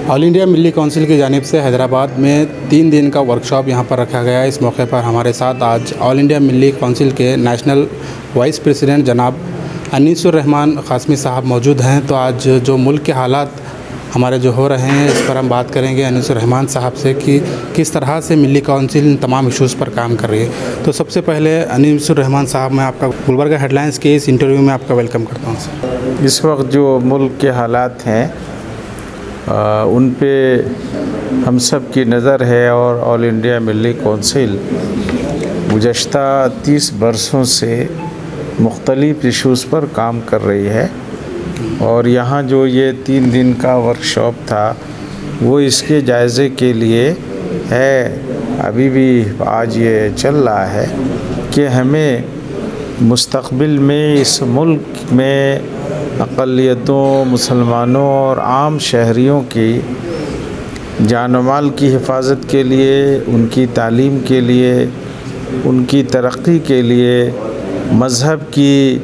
All India Milli council की जानिब से हैदराबाद में 3 दिन का वर्कशॉप यहाँ पर रखा गया है। इस मौके पर हमारे साथ आज ऑल इंडिया मिली काउंसिल के नेशनल वाइस प्रेसिडेंट जनाब अनीसुर रहमान कासमी साहब मौजूद हैं। तो आज जो मुल्क के हालात हमारे जो हो रहे हैं, इस पर हम बात करेंगे अनीसुर रहमान साहब से कि किस तरह से मिली काउंसिल इन तमाम इशूज़ पर काम कर रही है। तो सबसे पहले अनीसुर रहमान साहब, मैं आपका गुलबर्गा हेडलाइंस के इस इंटरव्यू में आपका वेलकम करता हूँ सर। इस वक्त जो मुल्क के हालात हैं उन पे हम सब की नज़र है और ऑल इंडिया मिली काउंसिल गुज़श्ता 30 बरसों से मुख्तलिफ़ इशूज़ पर काम कर रही है। और यहाँ जो ये 3 दिन का वर्कशॉप था वो इसके जायज़े के लिए है। अभी भी आज ये चल रहा है कि हमें मुस्तक़बिल में इस मुल्क में अक़लियतों, मुसलमानों और आम शहरियों की जान माल की हिफाजत के लिए, उनकी तालीम के लिए, उनकी तरक्की के लिए, मज़हब की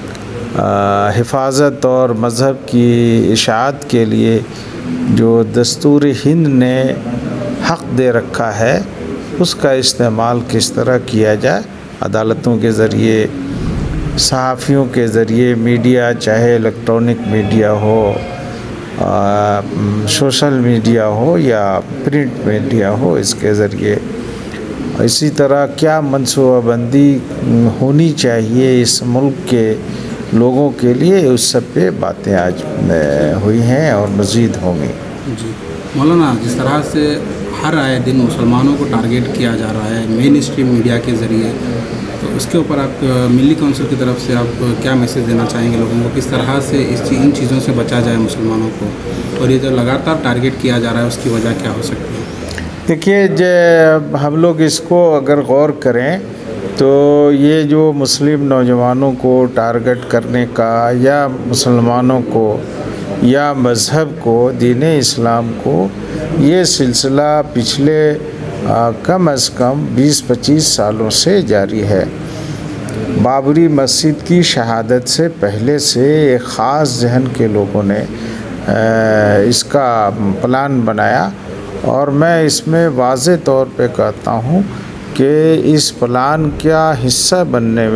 हिफाजत और मज़हब की इशाअत के लिए जो दस्तूर हिंद ने हक़ दे रखा है उसका इस्तेमाल किस तरह किया जाए। अदालतों के ज़रिए, सहाफ़ियों के ज़रिए, मीडिया चाहे इलेक्ट्रॉनिक मीडिया हो, सोशल मीडिया हो या प्रिंट मीडिया हो, इसके ज़रिए इसी तरह क्या मनसूबाबंदी होनी चाहिए इस मुल्क के लोगों के लिए, उस सब पे बातें आज हुई हैं और मज़ीद होंगी। जी मौलाना, जिस तरह से हर आए दिन मुसलमानों को टारगेट किया जा रहा है मेन स्ट्रीम मीडिया के ज़रिए, तो उसके ऊपर आप मिली काउंसिल की तरफ से आप क्या मैसेज देना चाहेंगे लोगों को, किस तरह से इन चीज़ों से बचा जाए मुसलमानों को, और ये जो लगातार टारगेट किया जा रहा है उसकी वजह क्या हो सकती है? देखिए, जब हम लोग इसको अगर गौर करें तो ये जो मुस्लिम नौजवानों को टारगेट करने का या मुसलमानों को या मज़हब को, दीन इस्लाम को, ये सिलसिला पिछले कम अज़ कम 20-25 सालों से जारी है। बाबरी मस्जिद की शहादत से पहले से एक ख़ास जहन के लोगों ने इसका प्लान बनाया और मैं इसमें वाज़े तौर पे कहता हूँ कि इस प्लान का हिस्सा बनने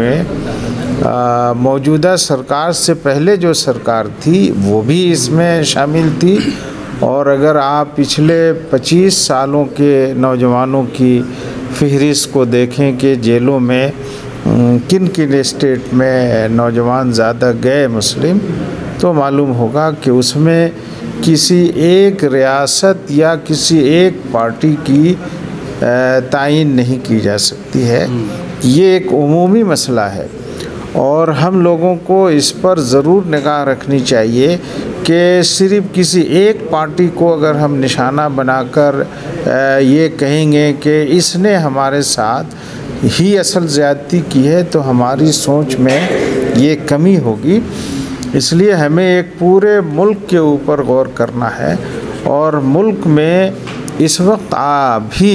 में मौजूदा सरकार से पहले जो सरकार थी वो भी इसमें शामिल थी। और अगर आप पिछले 25 सालों के नौजवानों की फ़हरिस्त को देखें कि जेलों में किन किन स्टेट में नौजवान ज़्यादा गए मुस्लिम, तो मालूम होगा कि उसमें किसी एक रियासत या किसी एक पार्टी की तायीन नहीं की जा सकती है। ये एक उमूमी मसला है और हम लोगों को इस पर ज़रूर निगाह रखनी चाहिए कि सिर्फ़ किसी एक पार्टी को अगर हम निशाना बनाकर ये कहेंगे कि इसने हमारे साथ ही असल ज़्यादती की है, तो हमारी सोच में ये कमी होगी। इसलिए हमें एक पूरे मुल्क के ऊपर गौर करना है और मुल्क में इस वक्त भी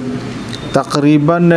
तकरीबन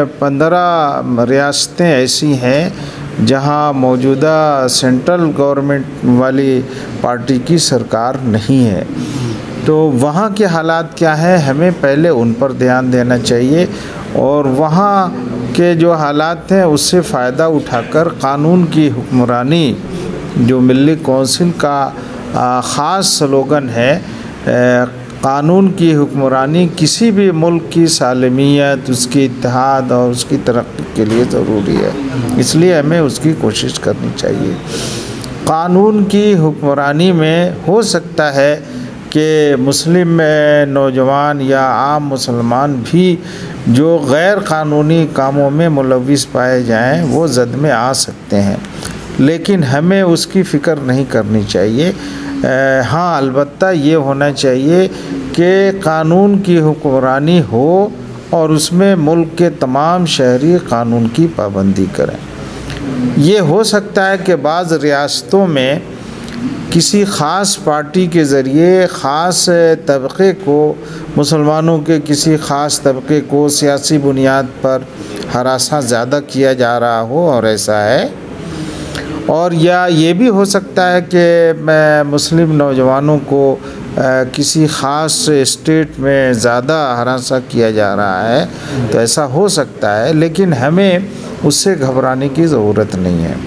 15 रियासतें ऐसी हैं जहां मौजूदा सेंट्रल गवर्नमेंट वाली पार्टी की सरकार नहीं है। तो वहां के हालात क्या हैं, हमें पहले उन पर ध्यान देना चाहिए और वहां के जो हालात हैं उससे फ़ायदा उठाकर कानून की हुक्मरानी, जो मिली काउंसिल का ख़ास स्लोगन है, कानून की हुक्मरानी किसी भी मुल्क की सालमियत, उसकी इत्तेहाद और उसकी तरक्की के लिए ज़रूरी है। इसलिए हमें उसकी कोशिश करनी चाहिए। कानून की हुक्मरानी में हो सकता है कि मुस्लिम नौजवान या आम मुसलमान भी जो गैर कानूनी कामों में मुलव्विस पाए जाएं वो ज़द में आ सकते हैं, लेकिन हमें उसकी फ़िक्र नहीं करनी चाहिए। हाँ, अलबत्ता ये होना चाहिए कि कानून की हुक्मरानी हो और उसमें मुल्क के तमाम शहरी कानून की पाबंदी करें। ये हो सकता है कि बाज़ रियासतों में किसी ख़ास पार्टी के ज़रिए ख़ास तबक़े को, मुसलमानों के किसी ख़ास तबक़े को सियासी बुनियाद पर हरासा ज़्यादा किया जा रहा हो, और ऐसा है। और या ये भी हो सकता है कि मुस्लिम नौजवानों को किसी ख़ास स्टेट में ज़्यादा हरासा किया जा रहा है तो ऐसा हो सकता है, लेकिन हमें उससे घबराने की ज़रूरत नहीं है।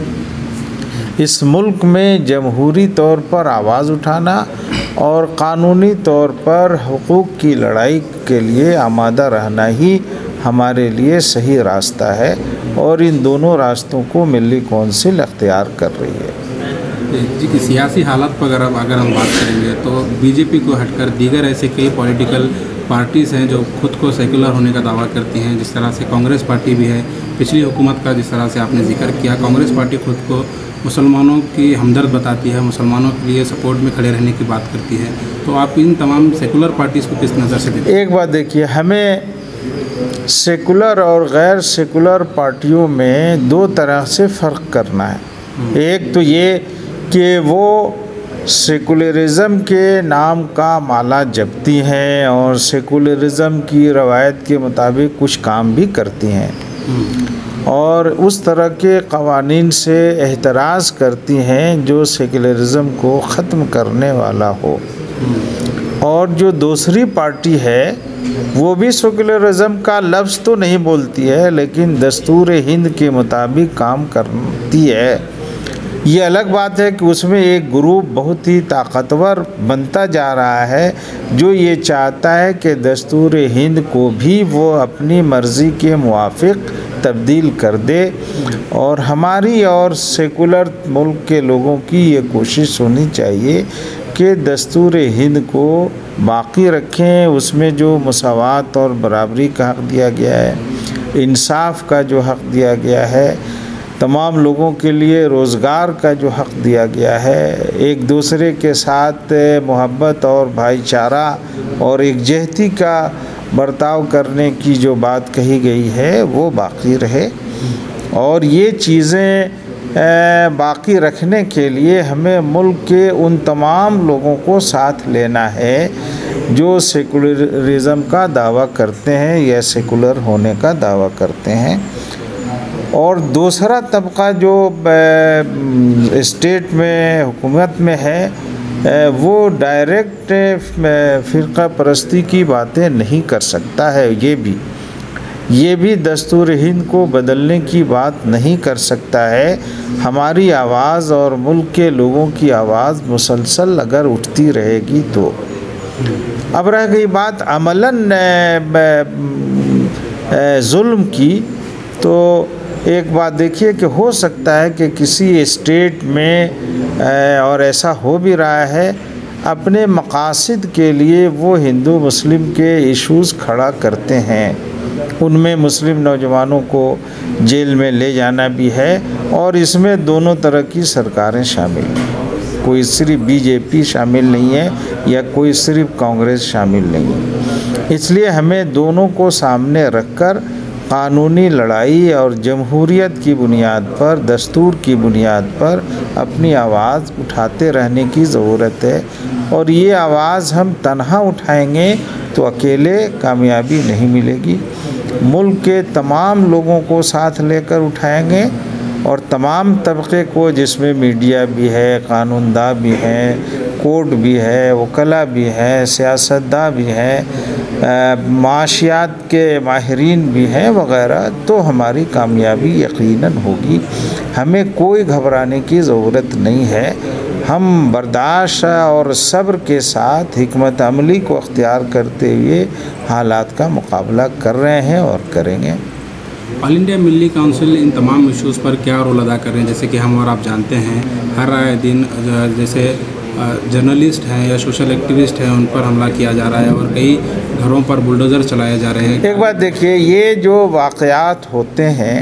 इस मुल्क में जमहूरी तौर पर आवाज़ उठाना और क़ानूनी तौर पर हुकूक़ की लड़ाई के लिए आमादा रहना ही हमारे लिए सही रास्ता है, और इन दोनों रास्तों को मिली कौंसिल अख्तियार कर रही है। जी की सियासी हालत पर अगर हम बात करेंगे तो बीजेपी को हटकर दीगर ऐसे कई पॉलिटिकल पार्टीज़ हैं जो खुद को सेकुलर होने का दावा करती हैं, जिस तरह से कांग्रेस पार्टी भी है। पिछली हुकूमत का जिस तरह से आपने जिक्र किया, कांग्रेस पार्टी खुद को मुसलमानों की हमदर्द बताती है, मुसलमानों के लिए सपोर्ट में खड़े रहने की बात करती है। तो आप इन तमाम सेकुलर पार्टीज़ को किस नज़र से देखते हैं? एक बात देखिए, हमें सेकुलर और गैर सेकुलर पार्टियों में दो तरह से फ़र्क करना है। एक तो ये कि वो सेकुलरिज़म के नाम का माला जपती हैं और सेकुलरिज़म की रवायत के मुताबिक कुछ काम भी करती हैं, और उस तरह के क़वानीन से एहतराज़ करती हैं जो सेकुलरिज़म को ख़त्म करने वाला हो। और जो दूसरी पार्टी है वो भी सेकुलरिज़म का लफ्ज़ तो नहीं बोलती है, लेकिन दस्तूर हिंद के मुताबिक काम करती है। ये अलग बात है कि उसमें एक ग्रुप बहुत ही ताकतवर बनता जा रहा है जो ये चाहता है कि दस्तूर हिंद को भी वो अपनी मर्ज़ी के मुवाफिक तब्दील कर दे, और हमारी और सेकुलर मुल्क के लोगों की ये कोशिश होनी चाहिए कि दस्तूर हिंद को बाकी रखें। उसमें जो मसावात और बराबरी का हक़ दिया गया है, इंसाफ का जो हक़ दिया गया है, तमाम लोगों के लिए रोज़गार का जो हक़ दिया गया है, एक दूसरे के साथ मोहब्बत और भाईचारा और एकजहती का बर्ताव करने की जो बात कही गई है वो बाकी रहे। और ये चीज़ें बाकी रखने के लिए हमें मुल्क के उन तमाम लोगों को साथ लेना है जो सेकुलरिज़म का दावा करते हैं या सेकुलर होने का दावा करते हैं। और दूसरा तबका जो स्टेट में हुकूमत में है वो डायरेक्ट फ़िरक़ा परस्ती की बातें नहीं कर सकता है। ये भी दस्तूर हिंद को बदलने की बात नहीं कर सकता है। हमारी आवाज़ और मुल्क के लोगों की आवाज़ मुसलसल अगर उठती रहेगी तो। अब रह गई बात अमलन जुल्म की, तो एक बात देखिए कि हो सकता है कि किसी स्टेट में और ऐसा हो भी रहा है, अपने मकासद के लिए वो हिंदू मुस्लिम के इश्यूज़ खड़ा करते हैं। उनमें मुस्लिम नौजवानों को जेल में ले जाना भी है, और इसमें दोनों तरह की सरकारें शामिल हैं। कोई सिर्फ बीजेपी शामिल नहीं है या कोई सिर्फ कांग्रेस शामिल नहीं है। इसलिए हमें दोनों को सामने रखकर क़ानूनी लड़ाई और जमहूरियत की बुनियाद पर, दस्तूर की बुनियाद पर अपनी आवाज़ उठाते रहने की ज़रूरत है। और ये आवाज़ हम तन्हा उठाएंगे तो अकेले कामयाबी नहीं मिलेगी। मुल्क के तमाम लोगों को साथ लेकर उठाएंगे, और तमाम तबके को, जिसमें मीडिया भी है, कानूनदा भी हैं, कोर्ट भी है, वकला भी है, सियासतदा भी है, माशियात के माहिरीन भी हैं वग़ैरह, तो हमारी कामयाबी यकीनन होगी। हमें कोई घबराने की ज़रूरत नहीं है। हम बर्दाश्त और सब्र के साथ हिकमत अमली को अख्तियार करते हुए हालात का मुकाबला कर रहे हैं और करेंगे। ऑल इंडिया मिली काउंसिल इन तमाम इश्यूज़ पर क्या रोल अदा कर रहे हैं? जैसे कि हम और आप जानते हैं हर आए दिन जैसे जर्नलिस्ट हैं या सोशल एक्टिविस्ट हैं उन पर हमला किया जा रहा है और कई घरों पर बुलडोज़र चलाए जा रहे हैं। एक बात देखिए, ये जो वाक़यात होते हैं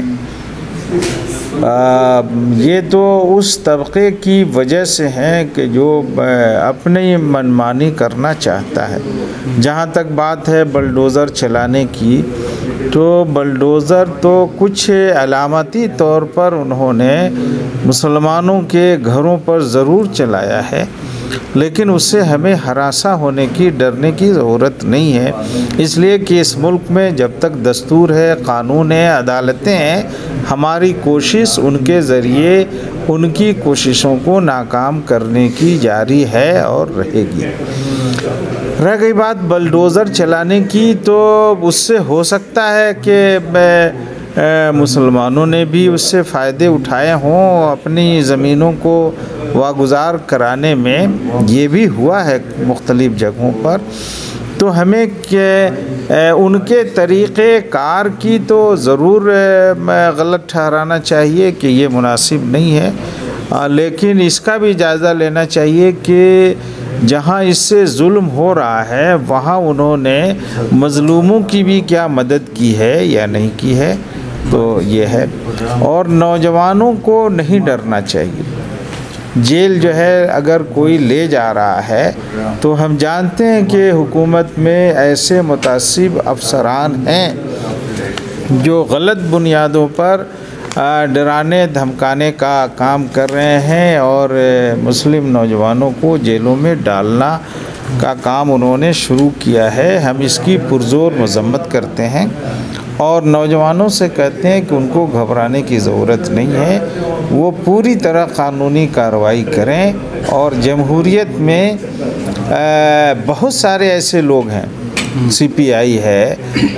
ये तो उस तबके की वजह से हैं कि जो अपनी मनमानी करना चाहता है। जहाँ तक बात है बुलडोज़र चलाने की, तो बुलडोज़र तो कुछ अलामती तौर पर उन्होंने मुसलमानों के घरों पर ज़रूर चलाया है, लेकिन उससे हमें हरासा होने की, डरने की ज़रूरत नहीं है। इसलिए कि इस मुल्क में जब तक दस्तूर है, कानून है, अदालतें हैं, हमारी कोशिश उनके ज़रिए उनकी कोशिशों को नाकाम करने की जारी है और रहेगी। रह गई बात बलडोज़र चलाने की, तो उससे हो सकता है कि मुसलमानों ने भी उससे फ़ायदे उठाए हों, अपनी ज़मीनों को वागुज़ार कराने में। ये भी हुआ है मुख्तलिफ़ जगहों पर। तो हमें उनके तरीक़े कार की तो ज़रूर गलत ठहराना चाहिए कि ये मुनासिब नहीं है, लेकिन इसका भी जायज़ा लेना चाहिए कि जहाँ इससे जुल्म हो रहा है वहाँ उन्होंने मज़लूमों की भी क्या मदद की है या नहीं की है। तो ये है। और नौजवानों को नहीं डरना चाहिए। जेल जो है अगर कोई ले जा रहा है तो हम जानते हैं कि हुकूमत में ऐसे मुतासिब अफसरान हैं जो गलत बुनियादों पर डराने धमकाने का काम कर रहे हैं और मुस्लिम नौजवानों को जेलों में डालना का काम उन्होंने शुरू किया है। हम इसकी पुरज़ोर मज़म्मत करते हैं और नौजवानों से कहते हैं कि उनको घबराने की ज़रूरत नहीं है, वो पूरी तरह कानूनी कार्रवाई करें। और जमहूरियत में बहुत सारे ऐसे लोग हैं, CPI है,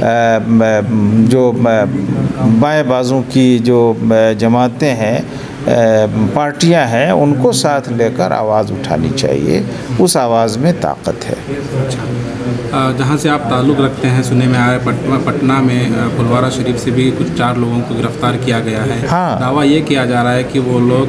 जो बाएं बाजू की जो जमातें हैं, पार्टियां हैं, उनको साथ लेकर आवाज़ उठानी चाहिए। उस आवाज़ में ताकत है। जहाँ से आप ताल्लुक़ रखते हैं, सुनने में आया पटना में फुलवारा शरीफ से भी कुछ 4 लोगों को गिरफ़्तार किया गया है। हाँ। दावा ये किया जा रहा है कि वो लोग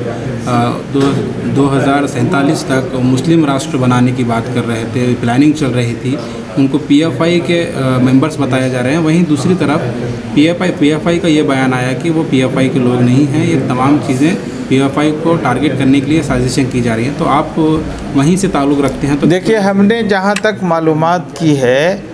2047 तक मुस्लिम राष्ट्र बनाने की बात कर रहे थे, प्लानिंग चल रही थी। उनको PFI के मेंबर्स बताए जा रहे हैं। वहीं दूसरी तरफ PFI का ये बयान आया कि वो PFI के लोग नहीं हैं। ये तमाम चीज़ें PFI को टारगेट करने के लिए साजिशें की जा रही हैं। तो आप वहीं से ताल्लुक़ रखते हैं? तो देखिए, हमने जहाँ तक मालूमात की है,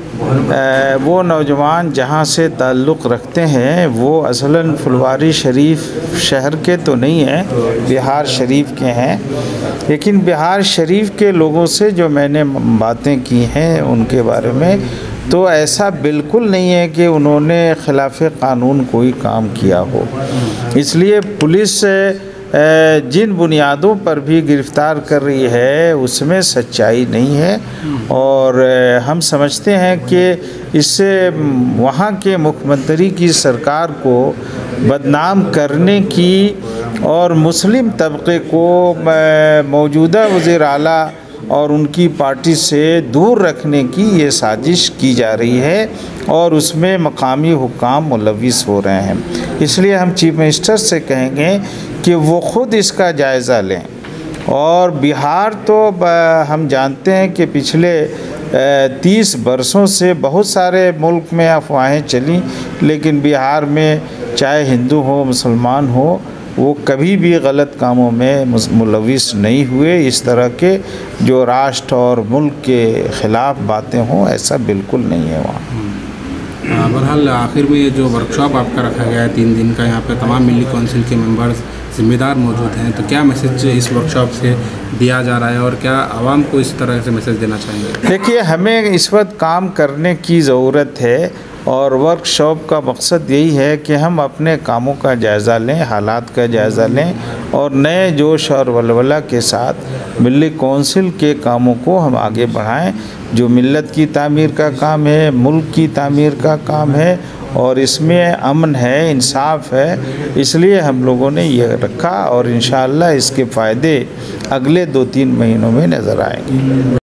वो नौजवान जहाँ से ताल्लुक़ रखते हैं वो असलन फुलवारी शरीफ शहर के तो नहीं हैं, बिहार शरीफ के हैं। लेकिन बिहार शरीफ के लोगों से जो मैंने बातें की हैं उनके बारे में, तो ऐसा बिल्कुल नहीं है कि उन्होंने खिलाफ़ कानून कोई काम किया हो। इसलिए पुलिस जिन बुनियादों पर भी गिरफ़्तार कर रही है उसमें सच्चाई नहीं है। और हम समझते हैं कि इससे वहाँ के मुख्यमंत्री की सरकार को बदनाम करने की और मुस्लिम तबके को मौजूदा वज़ीर आला और उनकी पार्टी से दूर रखने की ये साजिश की जा रही है और उसमें मकामी हुक्काम मुलविस हो रहे हैं। इसलिए हम चीफ मिनिस्टर से कहेंगे कि वो ख़ुद इसका जायज़ा लें। और बिहार तो हम जानते हैं कि पिछले 30 बरसों से बहुत सारे मुल्क में अफवाहें चली, लेकिन बिहार में चाहे हिंदू हो मुसलमान हो, वो कभी भी गलत कामों में मुलविस नहीं हुए। इस तरह के जो राष्ट्र और मुल्क के ख़िलाफ़ बातें हों, ऐसा बिल्कुल नहीं है वहाँ। बहरहाल आखिर में ये जो वर्कशॉप आपका रखा गया है 3 दिन का, यहाँ पे तमाम मिली कौंसिल के मेंबर्स ज़िम्मेदार मौजूद हैं, तो क्या मैसेज इस वर्कशॉप से दिया जा रहा है और क्या आवाम को इस तरह से मैसेज देना चाहेंगे? देखिए, हमें इस वक्त काम करने की ज़रूरत है और वर्कशॉप का मकसद यही है कि हम अपने कामों का जायज़ा लें, हालात का जायज़ा लें और नए जोश और वलवला के साथ मिली कौंसिल के कामों को हम आगे बढ़ाएं। जो मिल्लत की तामीर का काम है, मुल्क की तामीर का काम है और इसमें अमन है, इंसाफ है। इसलिए हम लोगों ने ये रखा और इंशाअल्लाह इसके फ़ायदे अगले 2-3 महीनों में नज़र आएंगे।